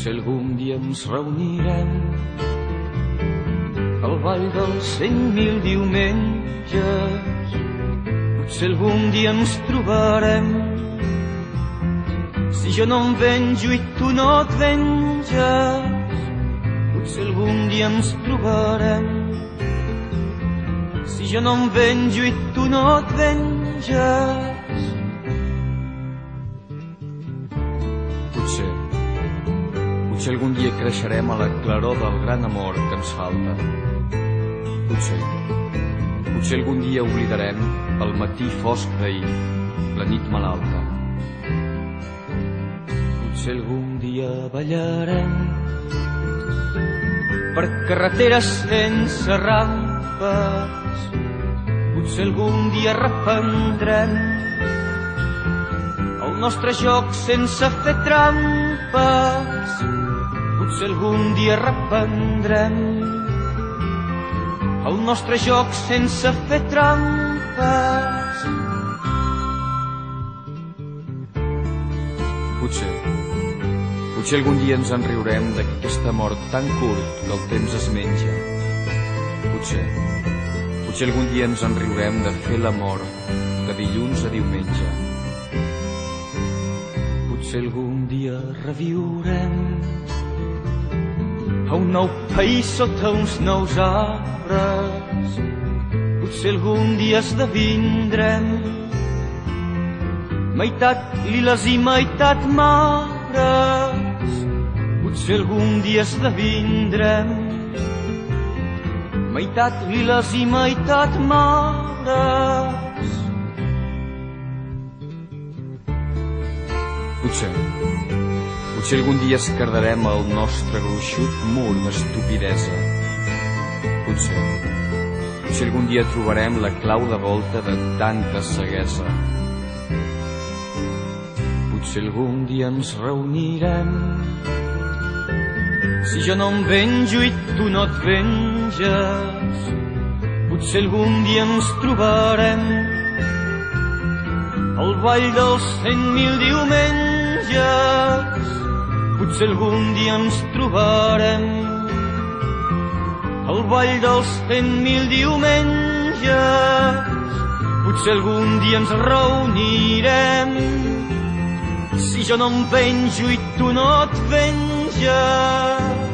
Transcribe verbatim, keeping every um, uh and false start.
Potser algun dia ens reunirem al ball dels cent mil diumenges. Potser algun dia ens trobarem. Si jo no em venjo i tu no et venges, potser algun dia ens trobarem. Si jo no em venjo i tu no et venges, potser, potser algun dia creixerem a la claror del gran amor que ens falta. Potser, potser algun dia oblidarem el matí fosc d'ahir, la nit malalta. Potser algun dia ballarem per carreteres sense rampes. Potser algun dia reprendrem el nostre joc sense fer trampes. Potser algun dia reprendrem el nostre joc sense fer trampes. Potser, potser algun dia ens en riurem d'aquest amor tan curt que el temps es menja. Potser, potser algun dia ens en riurem de fer l'amor de dilluns a diumenge. Potser algun dia reviurem a un nou país sota uns nous arbres. Potser algun dia esdevindrem meitat liles i meitat mares. Potser algun dia esdevindrem meitat liles i meitat mares. Potser, potser algun dia escardarem el nostre gruixut mur d'estupidesa. Potser, potser algun dia trobarem la clau de volta de tanta ceguesa. Potser algun dia ens reunirem. Si jo no em venjo i tu no et venges, potser algun dia ens trobarem al ball dels cent mil diumenges. Potser algun dia ens trobarem al ball dels cent mil diumenges. Potser algun dia ens reunirem. Si jo no em venjo i tu no et venges,